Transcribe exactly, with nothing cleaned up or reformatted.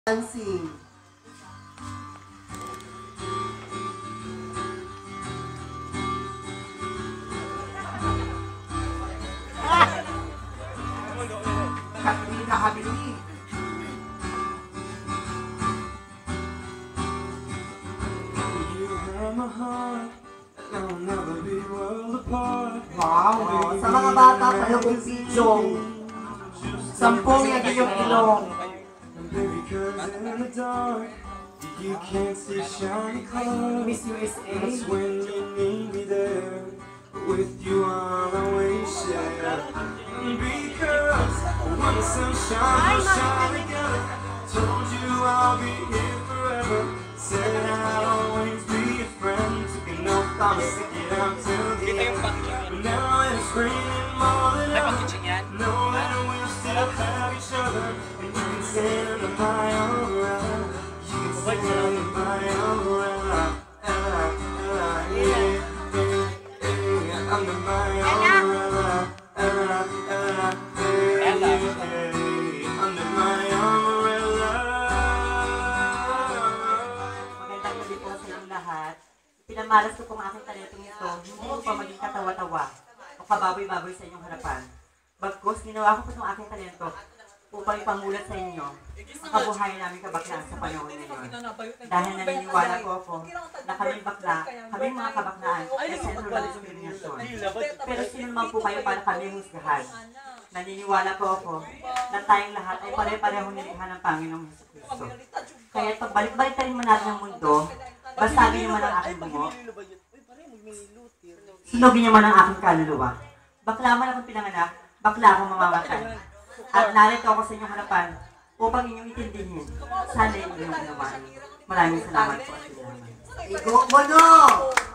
Dancing. Kakabili, kakabili. Wow, wow. Sa mga bata, palugong pidyong. Sampung naging yung ilong. You can't see shiny colors. Miss U S A. That's when you need me there. With you I'll always share. Because when the sun shines, we'll shine together. Told you I'll be here forever. Said I'll always be a friend. Took an oath I'm sticking out till the end. But now it's raining more than ever. Know that we'll still have each other. And you can stand under my umbrella. You can stand under my umbrella. Ella, Ella, yeah, yeah, yeah. Under my umbrella. Ella, Ella, yeah, yeah. Under my umbrella. Magandang gabi po sa inyong lahat. Pinamalas ko pong aking talentong ito, hindi ko pa maging katawa-tawa o kababoy-baboy sa inyong harapan. Bagkus, ginawa ko po itong aking talento upang ipamulat sa inyo ang kabuhayan namin kabaklaan sa panahon ngayon. Dahil naniniwala po ako na kaming bakla, kaming mga kabaklaan ay sentro ng diskriminasyon. Pero sino naman po kayo para kami husgahan? Naniniwala po ako na tayong lahat ay pare-pareho nilikha ng Panginoong Jesucristo. Kaya pagbalik-balik tayo man natin ang mundo, basagin niyo man ang aking bungo, sunogin niyo man ang aking kaluluwa. Bakla man akong pinanganak, bakla akong mamamatay. At narito ako sa inyong harapan upang inyong itindihin. Sana inyong ginawa. Maraming salamat po at salamat. Igo mo no!